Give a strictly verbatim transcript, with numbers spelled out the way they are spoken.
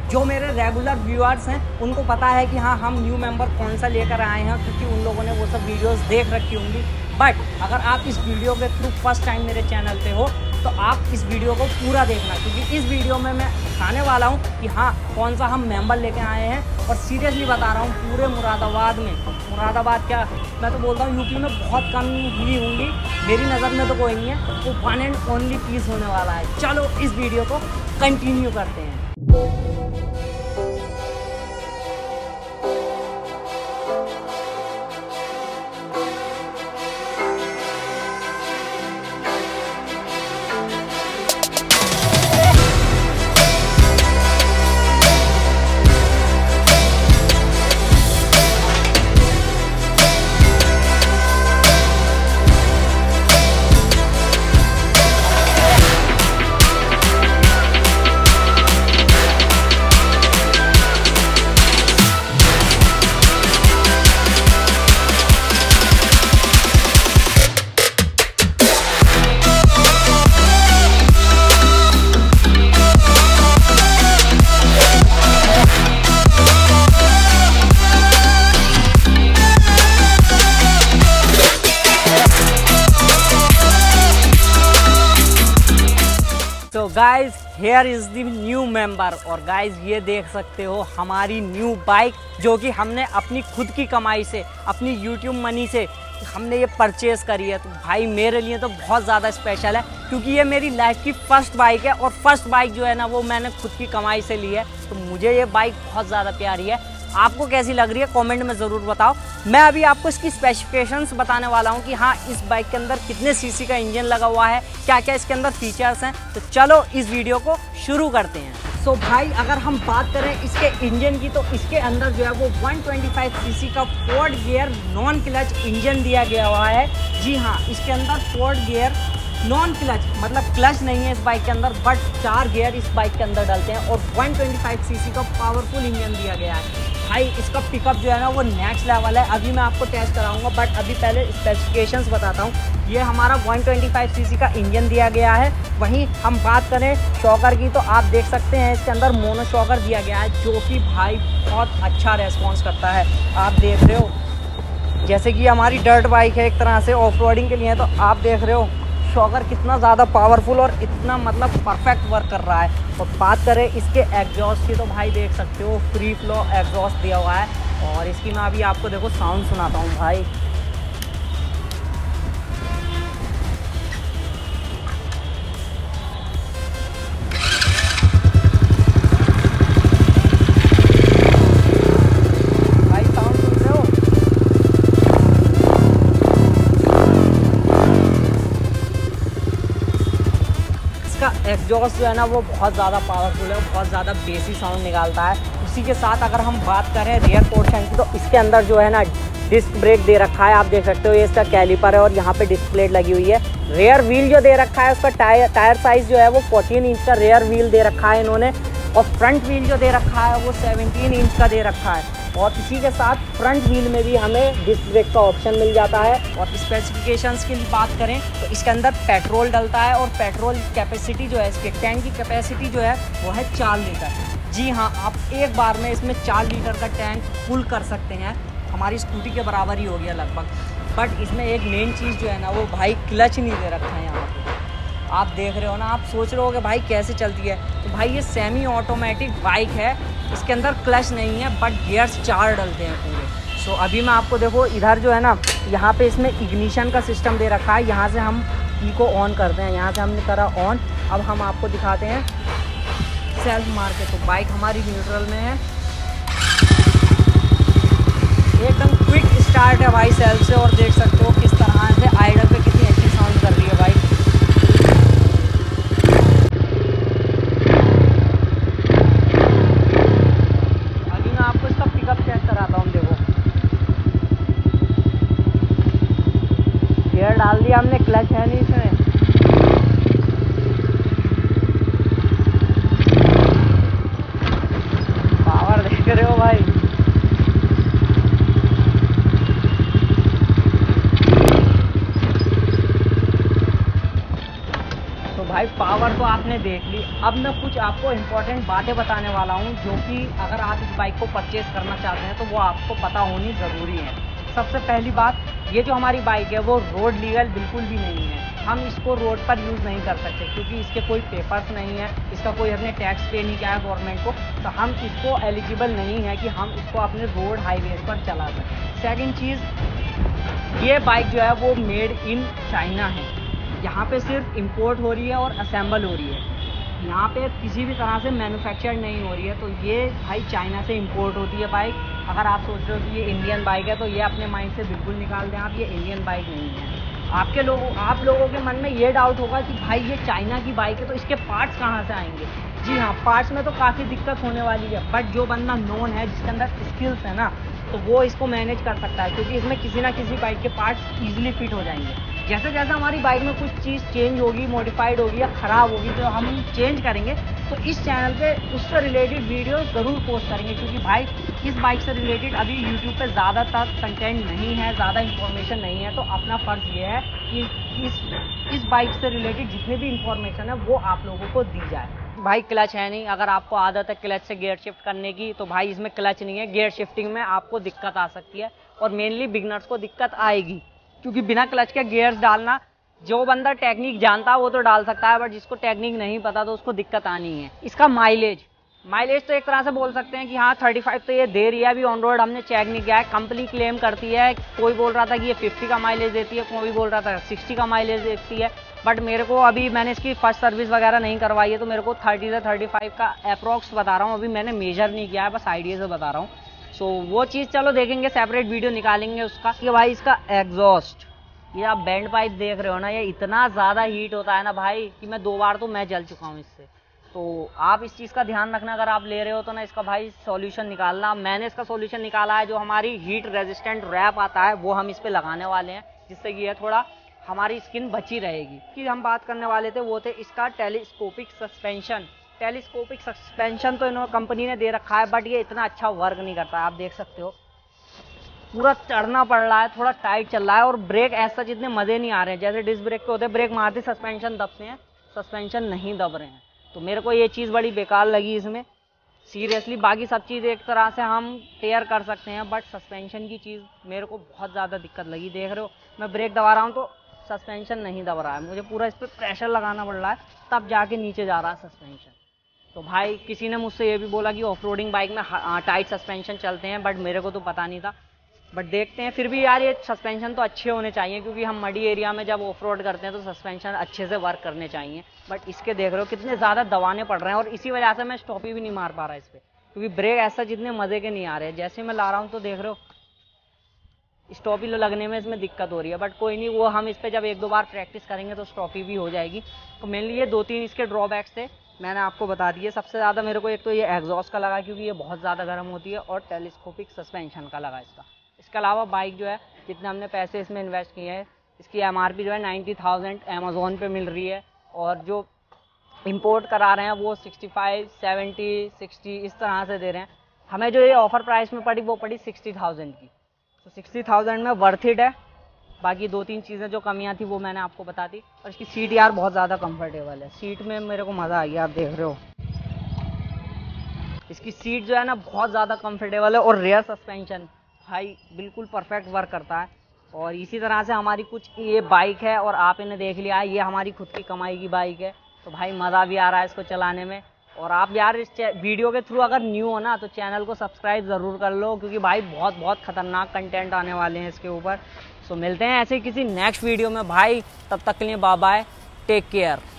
जो मेरे regular viewers हैं उनको पता है कि हाँ हम न्यू मेंबर कौन सा लेकर आए हैं, क्योंकि उन लोगों ने वो सब वीडियोस देख रखी होंगी। बट अगर आप इस वीडियो के थ्रू फर्स्ट टाइम मेरे चैनल पे हो तो आप इस वीडियो को पूरा देखना, क्योंकि इस वीडियो में मैं दिखाने वाला हूँ कि हाँ कौन सा हम मेंबर लेके आए हैं। और सीरियसली बता रहा हूँ, पूरे मुरादाबाद में, मुरादाबाद क्या मैं तो बोलता हूँ यूपी में बहुत कम हुई होंगी, मेरी नज़र में तो कोई नहीं है, वो वन एंड ओनली पीस होने वाला है। चलो इस वीडियो को कंटिन्यू करते हैं। तो guys here is the new member. और गाइज ये देख सकते हो हमारी न्यू बाइक, जो कि हमने अपनी खुद की कमाई से, अपनी यूट्यूब मनी से हमने ये परचेज़ करी है। तो भाई मेरे लिए तो बहुत ज़्यादा स्पेशल है, क्योंकि ये मेरी लाइफ की फ़र्स्ट बाइक है, और फर्स्ट बाइक जो है ना वो मैंने खुद की कमाई से ली है। तो मुझे ये बाइक बहुत ज़्यादा प्यारी है। आपको कैसी लग रही है कमेंट में ज़रूर बताओ। मैं अभी आपको इसकी स्पेसिफिकेशंस बताने वाला हूँ कि हाँ इस बाइक के अंदर कितने सीसी का इंजन लगा हुआ है, क्या क्या इसके अंदर फीचर्स हैं। तो चलो इस वीडियो को शुरू करते हैं। सो so भाई अगर हम बात करें इसके इंजन की, तो इसके अंदर जो है वो वन ट्वेंटी फाइव सीसी का forward gear non clutch engine दिया गया हुआ है। जी हाँ, इसके अंदर फोर्ड गियर नॉन क्लच, मतलब क्लच नहीं है इस बाइक के अंदर, बट चार गियर इस बाइक के अंदर डलते हैं। और वन ट्वेंटी फाइव सीसी का पावरफुल इंजन दिया गया है। भाई इसका पिकअप जो है ना वो नेक्स्ट लेवल है। अभी मैं आपको टेस्ट कराऊंगा, बट अभी पहले स्पेसिफिकेशंस बताता हूँ। ये हमारा वन ट्वेंटी फाइव सीसी का इंजन दिया गया है। वहीं हम बात करें शॉकर की, तो आप देख सकते हैं इसके अंदर मोनो शॉकर दिया गया है, जो कि भाई बहुत अच्छा रेस्पॉन्स करता है। आप देख रहे हो, जैसे कि हमारी डर्ट बाइक है एक तरह से ऑफ रोडिंग के लिए, तो आप देख रहे हो शॉकर कितना ज़्यादा पावरफुल और इतना मतलब परफेक्ट वर्क कर रहा है। और बात करें इसके एग्जॉस्ट की, तो भाई देख सकते हो फ्री फ्लो एग्जॉस्ट दिया हुआ है। और इसकी मैं अभी आपको देखो साउंड सुनाता हूँ भाई। एग्जॉस्ट जो है ना वो बहुत ज़्यादा पावरफुल है, बहुत ज़्यादा बेसी साउंड निकालता है। उसी के साथ अगर हम बात करें रियर पोर्शन की, तो इसके अंदर जो है ना डिस्क ब्रेक दे रखा है। आप देख सकते हो ये इसका कैलिपर है, और यहाँ पे डिस्क प्लेट लगी हुई है। रेयर व्हील जो दे रखा है, उसका टायर टायर साइज़ जो है वो फोर्टीन इंच का रेयर व्हील दे रखा है इन्होंने। और फ्रंट व्हील जो दे रखा है वो सेवनटीन इंच का दे रखा है। और इसी के साथ फ्रंट व्हील में भी हमें डिस्क ब्रेक का ऑप्शन मिल जाता है। और स्पेसिफिकेशंस की बात करें तो इसके अंदर पेट्रोल डलता है, और पेट्रोल कैपेसिटी जो है, इसके टैंक की कैपेसिटी जो है वो है चार लीटर। जी हाँ, आप एक बार में इसमें चार लीटर का टैंक फुल कर सकते हैं। हमारी स्कूटी के बराबर ही हो गया लगभग। बट इसमें एक मेन चीज़ जो है ना वो भाई क्लच नहीं दे रखा है यहाँ पर। आप देख रहे हो ना, आप सोच रहे हो कि भाई कैसे चलती है, तो भाई ये सेमी ऑटोमेटिक बाइक है। इसके अंदर क्लच नहीं है, बट गियर्स चार डलते हैं पूरे। सो so, अभी मैं आपको देखो इधर जो है ना, यहाँ पे इसमें इग्निशन का सिस्टम दे रखा है। यहाँ से हम की को ऑन करते हैं, यहाँ से हमने करा ऑन। अब हम आपको दिखाते हैं सेल्फ मार के। तो बाइक हमारी न्यूट्रल में है, एकदम क्विक स्टार्ट है भाई सेल्फ से। और देख सकते हो किस तरह से आइडल पे कितनी अच्छी साउंड कर रही है बाइक। डाल दिया हमने, क्लच है नहीं इसमें। पावर देख रहे हो भाई। आपने देख ली। अब मैं कुछ आपको इम्पोर्टेंट बातें बताने वाला हूँ जो कि अगर आप इस बाइक को परचेज़ करना चाहते हैं तो वो आपको पता होनी ज़रूरी है। सबसे पहली बात, ये जो हमारी बाइक है वो रोड लीगल बिल्कुल भी नहीं है। हम इसको रोड पर यूज़ नहीं कर सकते क्योंकि इसके कोई पेपर्स नहीं है, इसका कोई हमने टैक्स पे नहीं किया है गवर्नमेंट को, तो हम इसको एलिजिबल नहीं है कि हम इसको अपने रोड हाईवेज पर चला सकें। सेकंड चीज़, ये बाइक जो है वो मेड इन चाइना है। यहाँ पे सिर्फ इंपोर्ट हो रही है और असेंबल हो रही है, यहाँ पे किसी भी तरह से मैन्युफैक्चर नहीं हो रही है। तो ये भाई चाइना से इंपोर्ट होती है बाइक। अगर आप सोच रहे हो कि ये इंडियन बाइक है तो ये अपने माइंड से बिल्कुल निकाल दें आप, ये इंडियन बाइक नहीं है। आपके लोगों आप लोगों के मन में ये डाउट होगा कि भाई ये चाइना की बाइक है तो इसके पार्ट्स कहाँ से आएंगे। जी हाँ, पार्ट्स में तो काफ़ी दिक्कत होने वाली है, बट जो बंदा नोन है, जिसके अंदर स्किल्स है ना, तो वो इसको मैनेज कर सकता है क्योंकि इसमें किसी ना किसी बाइक के पार्ट्स ईजिली फिट हो जाएंगे। जैसे जैसे हमारी बाइक में कुछ चीज़ चेंज होगी, मॉडिफाइड होगी या ख़राब होगी तो हम चेंज करेंगे, तो इस चैनल पे उससे रिलेटेड वीडियो ज़रूर पोस्ट करेंगे क्योंकि भाई इस बाइक से रिलेटेड अभी यूट्यूब पे ज़्यादातर कंटेंट नहीं है, ज़्यादा इन्फॉर्मेशन नहीं है। तो अपना फ़र्ज़ ये है कि इस इस बाइक से रिलेटेड जितनी भी इंफॉर्मेशन है वो आप लोगों को दी जाए। भाई क्लच है नहीं, अगर आपको आदत है क्लच से गियर शिफ्ट करने की तो भाई इसमें क्लच नहीं है। गियर शिफ्टिंग में आपको दिक्कत आ सकती है और मेनली बिगनर्स को दिक्कत आएगी क्योंकि बिना क्लच के गियर्स डालना, जो बंदा टेक्निक जानता है वो तो डाल सकता है, बट जिसको टेक्निक नहीं पता तो उसको दिक्कत आनी है। इसका माइलेज माइलेज तो एक तरह से बोल सकते हैं कि हाँ पैंतीस तो ये दे रही है। अभी ऑन रोड हमने चेक नहीं किया है, कंपनी क्लेम करती है। कोई बोल रहा था कि ये पचास का माइलेज देती है, कोई बोल रहा था साठ का माइलेज देती है, बट मेरे को अभी मैंने इसकी फर्स्ट सर्विस वगैरह नहीं करवाई है तो मेरे को तीस से पैंतीस का अप्रॉक्स बता रहा हूँ। अभी मैंने मेजर नहीं किया है, बस आइडिया से बता रहा हूँ। सो वो चीज़ चलो देखेंगे, सेपरेट वीडियो निकालेंगे उसका। कि भाई इसका एग्जॉस्ट, ये आप बैंड पाइप देख रहे हो ना, ये इतना ज़्यादा हीट होता है ना भाई कि मैं दो बार तो मैं जल चुका हूँ इससे। तो आप इस चीज़ का ध्यान रखना, अगर आप ले रहे हो तो ना इसका भाई सॉल्यूशन निकालना। मैंने इसका सॉल्यूशन निकाला है, जो हमारी हीट रेजिस्टेंट रैप आता है वो हम इस पर लगाने वाले हैं, जिससे कि ये थोड़ा हमारी स्किन बची रहेगी। कि हम बात करने वाले थे वो थे इसका टेलीस्कोपिक सस्पेंशन। टेलीस्कोपिक सस्पेंशन तो इन्होंने कंपनी ने दे रखा है, बट ये इतना अच्छा वर्क नहीं करता है। आप देख सकते हो पूरा चढ़ना पड़ रहा है, थोड़ा टाइट चल रहा है और ब्रेक ऐसा जितने मज़े नहीं आ रहे हैं जैसे डिस्क ब्रेक के होते हैं। ब्रेक मारते सस्पेंशन दबते हैं, सस्पेंशन नहीं दब रहे हैं। तो मेरे को ये चीज़ बड़ी बेकार लगी इसमें सीरियसली। बाकी सब चीज़ एक तरह से हम टेयर कर सकते हैं, बट सस्पेंशन की चीज़ मेरे को बहुत ज़्यादा दिक्कत लगी। देख रहे हो मैं ब्रेक दबा रहा हूँ तो सस्पेंशन नहीं दब रहा है, मुझे पूरा इस पर प्रेशर लगाना पड़ रहा है तब जाके नीचे जा रहा है सस्पेंशन। तो भाई किसी ने मुझसे ये भी बोला कि ऑफ रोडिंग बाइक में टाइट सस्पेंशन चलते हैं, बट मेरे को तो पता नहीं था। बट देखते हैं, फिर भी यार ये सस्पेंशन तो अच्छे होने चाहिए क्योंकि हम मडी एरिया में जब ऑफ रोड करते हैं तो सस्पेंशन अच्छे से वर्क करने चाहिए। बट इसके देख रहे हो कितने ज़्यादा दबाने पड़ रहे हैं और इसी वजह से मैं स्टॉपी भी नहीं मार पा रहा इस पर, क्योंकि ब्रेक ऐसा जितने मज़े के नहीं आ रहे हैं। जैसे मैं ला रहा हूँ तो देख रहे हो स्टॉपी लगने में इसमें दिक्कत हो रही है, बट कोई नहीं, वो हम इस पर जब एक दो बार प्रैक्टिस करेंगे तो स्टॉपी भी हो जाएगी। तो मेनली ये दो तीन इसके ड्रॉबैक्स थे, मैंने आपको बता दिए। सबसे ज़्यादा मेरे को एक तो ये एग्जॉस्ट का लगा क्योंकि ये बहुत ज़्यादा गर्म होती है, और टेलीस्कोपिक सस्पेंशन का लगा इसका। इसके अलावा बाइक जो है जितने हमने पैसे इसमें इन्वेस्ट किए हैं, इसकी एमआरपी जो है नाइन्टी थाउजेंड अमेज़ोन पे मिल रही है, और जो इंपोर्ट करा रहे हैं वो सिक्सटी फाइव, सेवेंटी, सिक्सटी इस तरह से दे रहे हैं। हमें जो ये ऑफ़र प्राइस में पड़ी वो पड़ी सिक्सटी थाउजेंड की, तो सिक्सटी थाउजेंड में वर्थ इट है। बाकी दो तीन चीज़ें जो कमियां थी वो मैंने आपको बता दी। और इसकी सीट यार बहुत ज़्यादा कंफर्टेबल है, सीट में मेरे को मज़ा आ गया। आप देख रहे हो इसकी सीट जो है ना बहुत ज़्यादा कंफर्टेबल है, और रेयर सस्पेंशन भाई बिल्कुल परफेक्ट वर्क करता है। और इसी तरह से हमारी कुछ ये बाइक है, और आप इन्हें देख लिया है, ये हमारी खुद की कमाई की बाइक है, तो भाई मज़ा भी आ रहा है इसको चलाने में। और आप यार इस वीडियो के थ्रू अगर न्यू हो ना तो चैनल को सब्सक्राइब ज़रूर कर लो, क्योंकि भाई बहुत बहुत ख़तरनाक कंटेंट आने वाले हैं इसके ऊपर। सो मिलते हैं ऐसे किसी नेक्स्ट वीडियो में भाई, तब तक के लिए बाय बाय, टेक केयर।